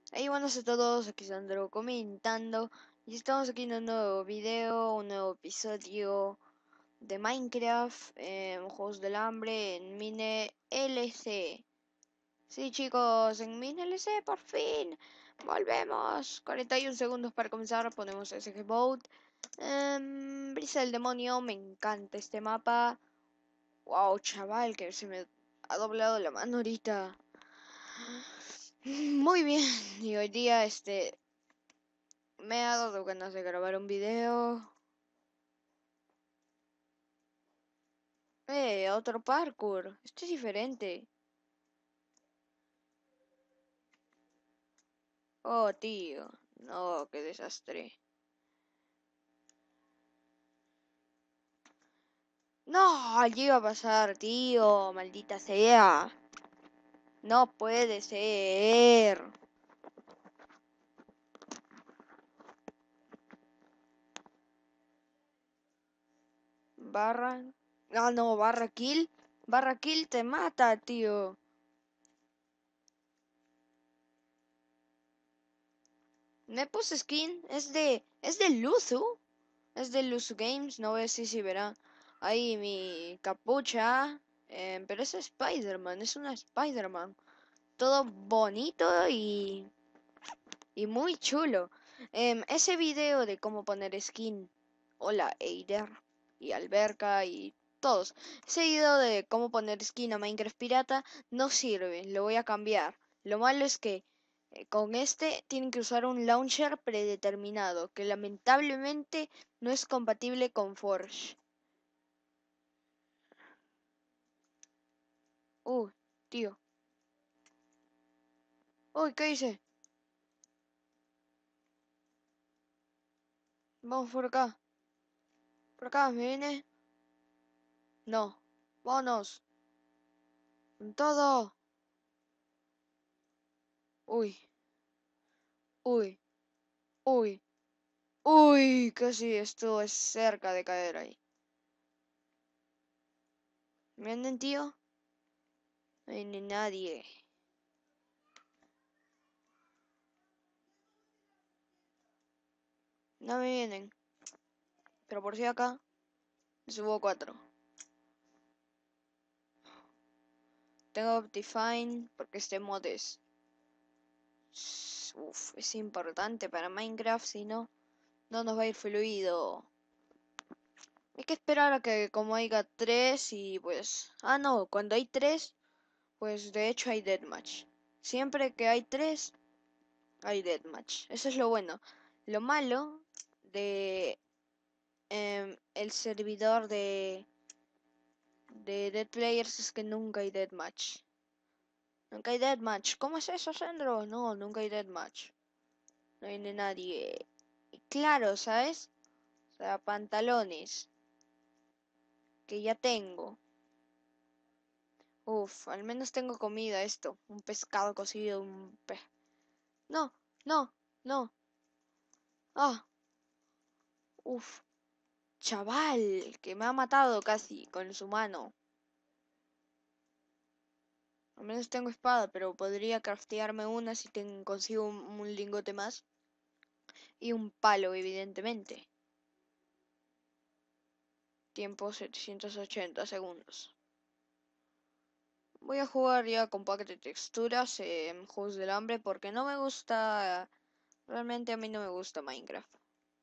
Hey, buenos a todos, aquí Sandro comentando y estamos aquí en un nuevo video, un nuevo episodio de Minecraft, Juegos del Hambre en Mine LC. Sí chicos, en Mine LC por fin, volvemos. 41 segundos para comenzar, ponemos SG Boat. Brisa del demonio, me encanta este mapa. Wow, chaval, que se me ha doblado la mano ahorita. Muy bien, y hoy día me ha dado ganas de grabar un video. Otro parkour. Esto es diferente. Oh, tío. No, qué desastre. No, allí iba a pasar, tío. Maldita sea. No puede ser. Barra. Ah, no, barra kill. Barra kill te mata, tío. Me puse skin. Es de Luzu. Es de Luzu Games. No voy a decir si verán. Ahí mi capucha. Pero es Spider-Man. Es una Spider-Man. Todo bonito y muy chulo. Ese video de cómo poner skin, hola Eider y Alberca y todos, ese video de cómo poner skin a Minecraft Pirata no sirve, lo voy a cambiar. Lo malo es que con este tienen que usar un launcher predeterminado que lamentablemente no es compatible con Forge. Uy, tío. Uy, ¿qué hice? Vamos por acá. Por acá, ¿me viene? No. Vámonos. Con todo. Uy, uy, uy, uy, casi estuvo cerca de caer ahí. ¿Me vienen, tío? No viene nadie. No me vienen. Pero por si acá, me subo 4. Tengo Optifine porque este mod es importante para Minecraft, si no, no nos va a ir fluido. Hay que esperar a que como haya 3 y pues... Ah, no, cuando hay 3, pues de hecho hay deathmatch. Siempre que hay 3 hay deathmatch. Eso es lo bueno. Lo malo de el servidor de Dead Players es que nunca hay deathmatch. Nunca hay deathmatch. ¿Cómo es eso, Sandro? No, nunca hay deathmatch. No viene nadie. Y claro, ¿sabes? O sea, pantalones. Que ya tengo. Uf, al menos tengo comida esto. Un pescado cocido, un pez. No, no, no. Ah, uf. Chaval, que me ha matado casi con su mano. Al menos tengo espada, pero podría craftearme una si consigo un lingote más. Y un palo, evidentemente. Tiempo 780 segundos. Voy a jugar ya con pack de texturas en Juegos del Hambre porque no me gusta... Realmente a mí no me gusta Minecraft.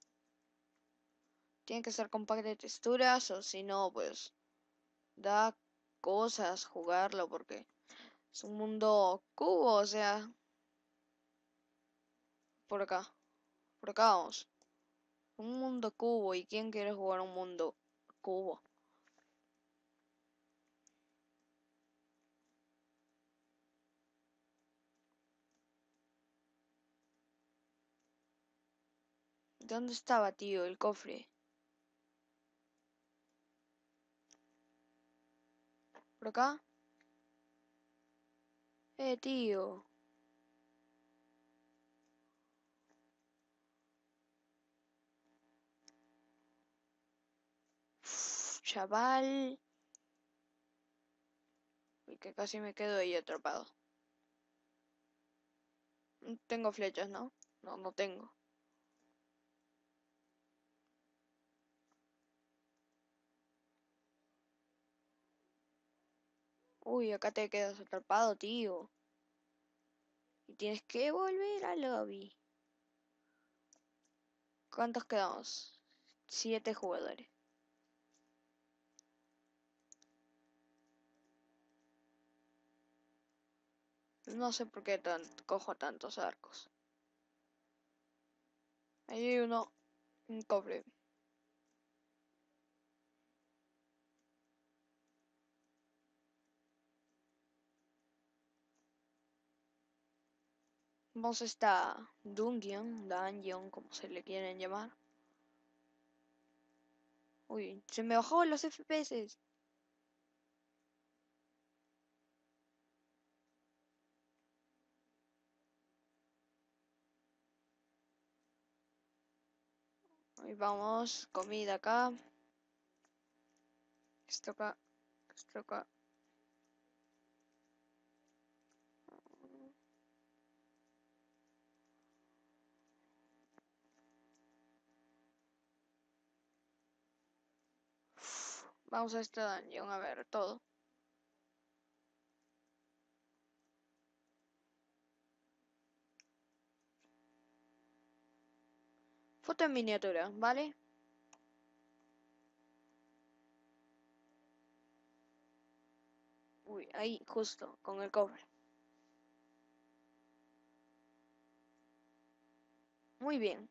Tiene que ser con pack de texturas o si no, pues... Da cosas jugarlo porque es un mundo cubo, o sea... Por acá. Por acá vamos. Un mundo cubo. ¿Y quién quiere jugar un mundo cubo? ¿Dónde estaba, tío, el cofre? ¿Por acá? Tío. Uf, chaval. Uy, que casi me quedo ahí atrapado. Tengo flechas, ¿no? No, no tengo. Uy, acá te quedas atrapado, tío. Y tienes que volver al lobby. ¿Cuántos quedamos? 7 jugadores. No sé por qué cojo tantos arcos. Ahí hay uno, un cofre. Vamos a esta dungeon, como se le quieren llamar. Uy, se me bajó los FPS. Ahí vamos, comida acá. Esto acá, esto acá. Vamos a esta dungeon a ver todo. Foto en miniatura, ¿vale? Uy, ahí, justo, con el cofre. Muy bien.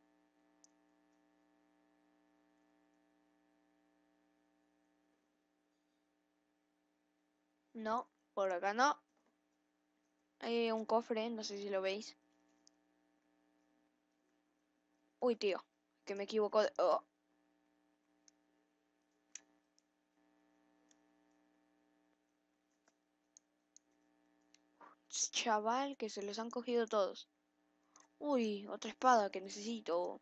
No, por acá no. Ahí hay un cofre, no sé si lo veis. Uy, tío, que me equivoco de... Oh, chaval, que se los han cogido todos. Uy, otra espada que necesito.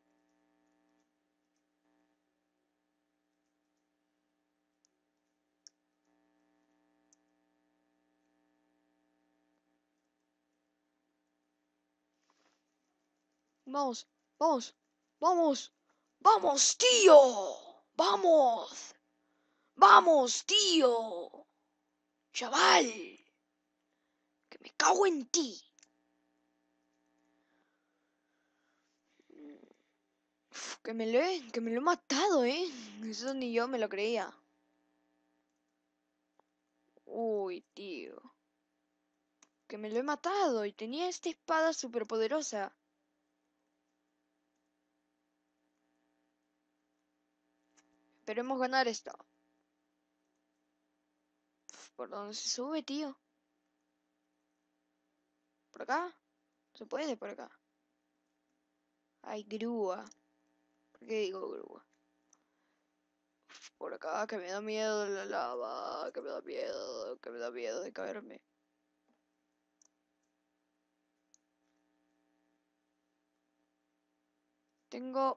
Vamos, vamos, vamos, vamos, tío. Vamos, vamos, tío. Chaval, que me cago en ti. Uf, que me lo he matado, ¿eh? Eso ni yo me lo creía. Uy, tío. Que me lo he matado y tenía esta espada súper poderosa. Esperemos ganar esto. ¿Por dónde se sube, tío? ¿Por acá? ¿Se puede por acá? Hay grúa. ¿Por qué digo grúa? Por acá, que me da miedo la lava. Que me da miedo de caerme. Tengo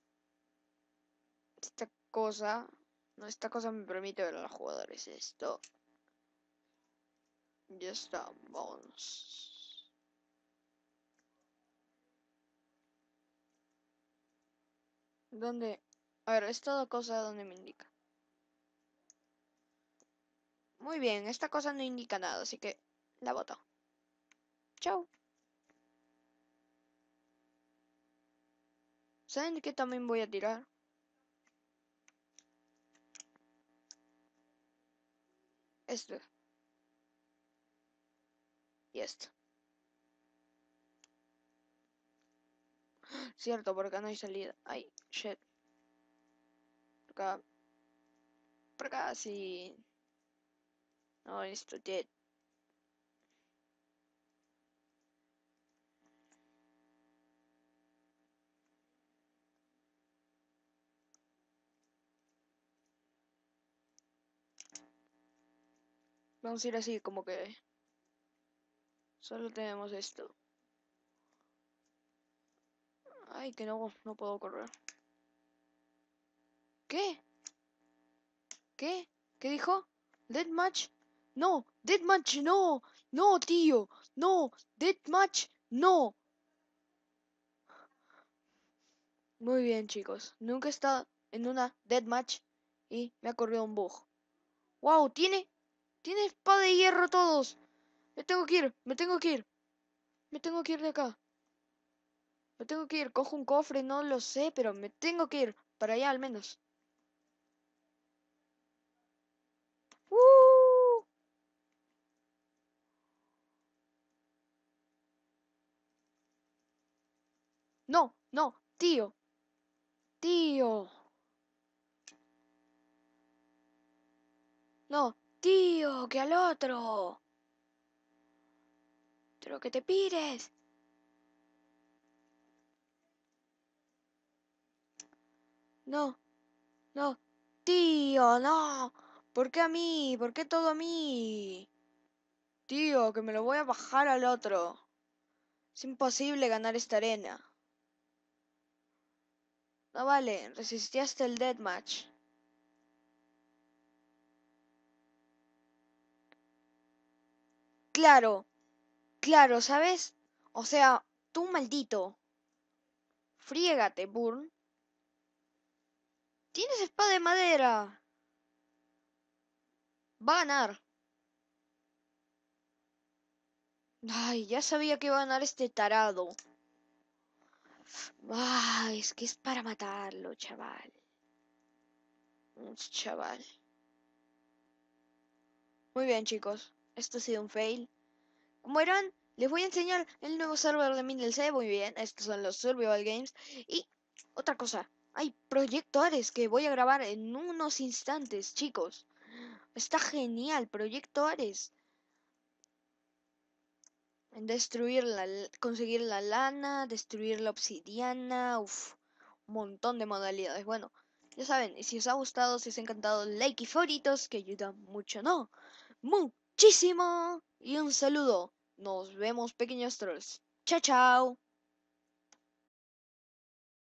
esta cosa. No, esta cosa me permite ver a los jugadores. Esto. Ya estamos. ¿Dónde? A ver, esta cosa donde me indica. Muy bien, esta cosa no indica nada, así que la boto. Chao. ¿Saben de qué también voy a tirar? Esto y esto. Cierto, por acá no hay salida. Ay, shit. Por acá. Por acá sí. No, esto, dead. Vamos a ir así, como que solo tenemos esto. Ay, que no puedo correr. ¿Qué? ¿Qué? ¿Qué dijo? ¿Deathmatch? No, Deathmatch no. No, tío. No, Deathmatch No. Muy bien, chicos. Nunca he estado en una deathmatch y me ha corrido un bug. ¡Wow! Tiene espada de hierro todos. Me tengo que ir, me tengo que ir. Me tengo que ir de acá. Me tengo que ir. Cojo un cofre, no lo sé, pero me tengo que ir. Para allá al menos. ¡Uh! No, no, tío, tío. No, tío, que al otro. Pero que te pires. No, no, tío, no. ¿Por qué a mí? ¿Por qué todo a mí? Tío, que me lo voy a bajar al otro. Es imposible ganar esta arena. No vale, resistí hasta el deathmatch. Claro, claro, ¿sabes? O sea, tú maldito. Friégate, Burn. Tienes espada de madera. Va a ganar. Ay, ya sabía que iba a ganar este tarado. Ay, es que es para matarlo, chaval. Chaval. Muy bien, chicos. Esto ha sido un fail. Como verán, les voy a enseñar el nuevo server de Mindel. Muy bien, estos son los Survival Games. Y otra cosa, hay proyectores que voy a grabar en unos instantes, chicos. Está genial, proyectores. Conseguir la lana, destruir la obsidiana, uff, un montón de modalidades. Bueno, ya saben, y si os ha gustado, si os ha encantado, like y favoritos, que ayudan mucho, ¿no? Muchísimo. Y un saludo. Nos vemos, pequeños trolls. Chao, chao.